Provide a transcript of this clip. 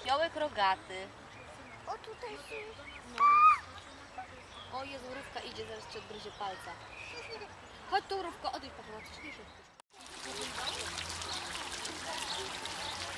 Popiołek rogaty. O, tutaj są. O Jezu, Rówka idzie, zaraz ci odgryzie palca. Chodź tu, Rówko, odejdź, patrz, coś nie szybko.